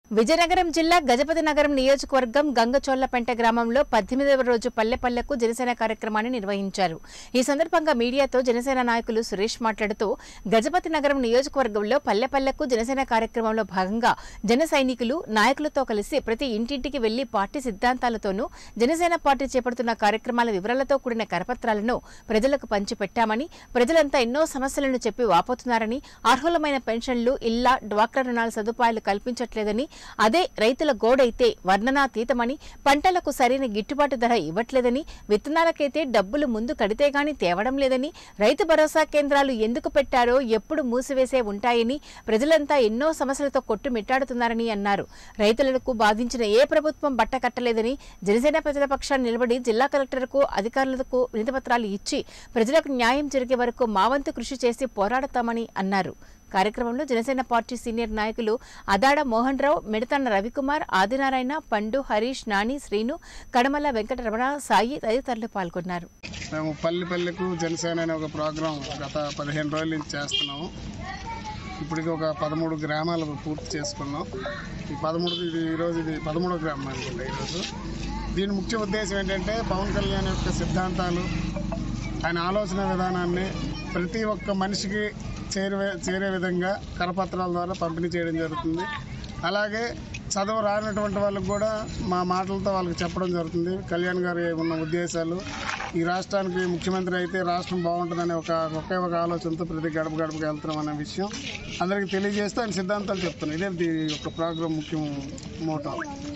విజయనగరం జిల్లా గజపతి నగరం నియోజకవర్గం గంగచోళ్లపెంట గ్రామంలో 18వ రోజు పల్లెపల్లెకు జనసేన కార్యక్రమాన్ని నిర్వహించారు. ఈ సందర్భంగా మీడియాతో జనసేన నాయకులు సురేష్ మాట్లాడుతూ గజపతి నగరం నియోజకవర్గంలో పల్లెపల్లెకు జనసేన కార్యక్రమంలో భాగంగా జన సైనికులు నాయకులతో కలిసి ప్రతి ఇంటింటికి వెళ్లి పార్టీ సిద్ధాంతాలతోనూ జనసేన పార్టీ చేపడుతున్న కార్యక్రమాల వివరాలతో కూడిన కరపత్రాలను ప్రజలకు పంచిపెట్టామని, ప్రజలంతా ఎన్నో సమస్యలను చెప్పి వాపోతున్నారని, అర్హులమైన పెన్షన్లు, ఇళ్ల, డ్వాక్రా రుణాల సదుపాయాలు కల్పించట్లేదని, అదే రైతుల గోడైతే వర్ణనాతీతమని, పంటలకు సరైన గిట్టుబాటు ధర ఇవ్వట్లేదని, విత్తనాలకైతే డబ్బులు ముందు కడితే గాని తేవడం లేదని, రైతు భరోసా కేంద్రాలు ఎందుకు పెట్టారో ఎప్పుడు మూసివేసే ఉంటాయని, ప్రజలంతా ఎన్నో సమస్యలతో కొట్టుమిట్టాడుతున్నారని అన్నారు. రైతులకు బాధించిన ఏ ప్రభుత్వం బట్ట కట్టలేదని, జనసేన ప్రజల పక్షాన్ని నిలబడి జిల్లా కలెక్టర్కు, అధికారులకు వినతిపత్రాలు ఇచ్చి ప్రజలకు న్యాయం జరిగే వరకు మా వంతు కృషి చేసి పోరాడతామని అన్నారు. కార్యక్రమంలో జనసేన పార్టీ సీనియర్ నాయకులు అదాడ మోహన్ రావు, మిడతన్న రవికుమార్, ఆదినారాయణ, పండు, హరీష్, నాని, శ్రీను, కడమల వెంకటరమణ, సాయి తదితరులు పాల్గొన్నారు. మేము పల్లెపల్లెకు జనసేన అనే ఒక ప్రోగ్రాం గత 15 రోజుల నుంచి చేస్తున్నాము. ఇప్పటికి ఒక 13 గ్రామాలు పూర్తి చేసుకున్నాం. ఈరోజు ఇది 13వ గ్రామం అనుకుంటా. ఈరోజు దీని ముఖ్య ఉద్దేశం ఏంటంటే పవన్ కళ్యాణ్ యొక్క సిద్ధాంతాలు, ఆయన ఆలోచన విధానాన్ని ప్రతి ఒక్క మనిషికి చేరే విధంగా కరపత్రాల ద్వారా పంపిణీ చేయడం జరుగుతుంది. అలాగే చదువు రానటువంటి వాళ్ళకు కూడా మా మాటలతో వాళ్ళకి చెప్పడం జరుగుతుంది. కళ్యాణ్ గారి ఉన్న ఉద్దేశాలు, ఈ రాష్ట్రానికి ముఖ్యమంత్రి అయితే రాష్ట్రం బాగుంటుందనే ఒకే ఒక ఆలోచనతో ప్రతి గడపకు వెళ్తున్నాం అనే విషయం అందరికీ తెలియజేస్తూ ఆయన సిద్ధాంతాలు చెప్తున్నాం. ఇదే ఈ యొక్క ప్రోగ్రాం ముఖ్య మోటో.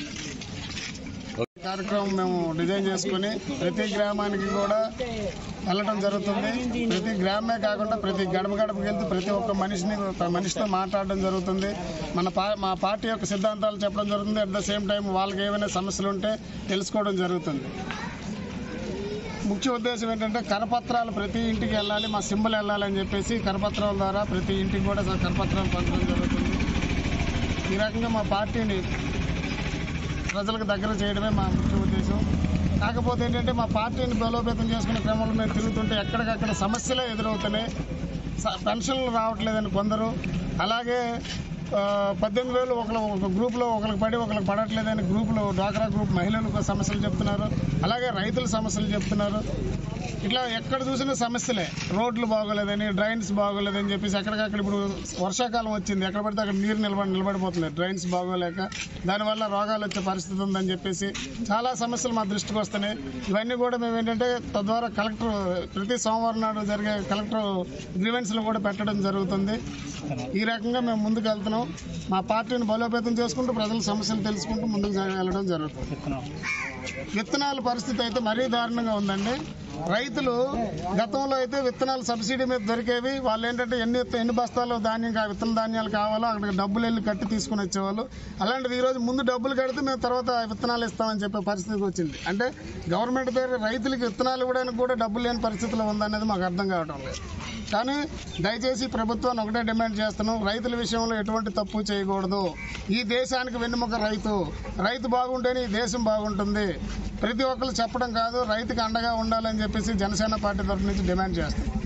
కార్యక్రమం మేము డిజైన్ చేసుకుని ప్రతి గ్రామానికి కూడా వెళ్ళడం జరుగుతుంది. ప్రతి గ్రామమే కాకుండా ప్రతి గడపకు వెళ్తూ ప్రతి ఒక్క మనిషితో మాట్లాడడం జరుగుతుంది. మా పార్టీ యొక్క సిద్ధాంతాలు చెప్పడం జరుగుతుంది. అట్ ద సేమ్ టైం వాళ్ళకి ఏమైనా సమస్యలు ఉంటే తెలుసుకోవడం జరుగుతుంది. ముఖ్య ఉద్దేశం ఏంటంటే కరపత్రాలు ప్రతి ఇంటికి వెళ్ళాలి, మా సింబల్ వెళ్ళాలని చెప్పేసి కరపత్రాల ద్వారా ప్రతి ఇంటికి కూడా కరపత్రాలు పంచడం జరుగుతుంది. ఈ రకంగా మా పార్టీని ప్రజలకు దగ్గర చేయడమే మా ముఖ్య ఉద్దేశం. కాకపోతే ఏంటంటే మా పార్టీని బలోపేతం చేసుకునే క్రమంలో మేము తిరుగుతుంటే ఎక్కడికక్కడ సమస్యలే ఎదురవుతున్నాయి. పెన్షన్లు రావట్లేదని కొందరు, అలాగే 18,000 ఒక గ్రూప్లో ఒకరికి పడి ఒకరికి పడట్లేదని గ్రూపులో డ్వాక్రా గ్రూప్ మహిళలకు సమస్యలు చెప్తున్నారు. అలాగే రైతుల సమస్యలు చెప్తున్నారు. ఇట్లా ఎక్కడ చూసినా సమస్యలే. రోడ్లు బాగోలేదని, డ్రైన్స్ బాగోలేదని చెప్పేసి ఎక్కడికక్కడ ఇప్పుడు వర్షాకాలం వచ్చింది, ఎక్కడ పడితే అక్కడ నీరు నిలబడిపోతుంది డ్రైన్స్ బాగోలేక. దానివల్ల రోగాలు వచ్చే పరిస్థితి ఉందని చెప్పేసి చాలా సమస్యలు మా దృష్టికి వస్తున్నాయి. ఇవన్నీ కూడా మేము ఏంటంటే తద్వారా కలెక్టర్ ప్రతి సోమవారం నాడు జరిగే కలెక్టర్ గ్రీవెన్స్లు కూడా పెట్టడం జరుగుతుంది. ఈ రకంగా మేము ముందుకు వెళ్తున్నాం. మా పార్టీని బలోపేతం చేసుకుంటూ ప్రజల సమస్యలు తెలుసుకుంటూ ముందుకు వెళ్ళడం జరుగుతుంది. విత్తనాల పరిస్థితి అయితే మరీ దారుణంగా ఉందండి. రైతులు గతంలో అయితే విత్తనాలు సబ్సిడీ మీద దొరికేవి. వాళ్ళు ఏంటంటే ఎన్ని బస్తాలు విత్తన ధాన్యాలు కావాలో అక్కడికి డబ్బులు వెళ్ళి కట్టి తీసుకుని వచ్చేవాళ్ళు. అలాంటిది ఈరోజు ముందు డబ్బులు కడితే మేము తర్వాత విత్తనాలు ఇస్తామని చెప్పే పరిస్థితికి వచ్చింది. అంటే గవర్నమెంట్ దగ్గర రైతులకి విత్తనాలు ఇవ్వడానికి కూడా డబ్బులు లేని పరిస్థితిలో ఉందనేది మాకు అర్థం కావడం లేదు. కానీ దయచేసి ప్రభుత్వాన్ని ఒకటే డిమాండ్ చేస్తున్నాం, రైతుల విషయంలో ఎటువంటి తప్పు చేయకూడదు. ఈ దేశానికి వెన్నెముక రైతు బాగుంటేనే ఈ దేశం బాగుంటుంది. ప్రతి ఒక్కరు చెప్పడం కాదు, రైతుకి అండగా ఉండాలని చెప్పేసి జనసేన పార్టీ తరఫు నుంచి డిమాండ్ చేస్తాం.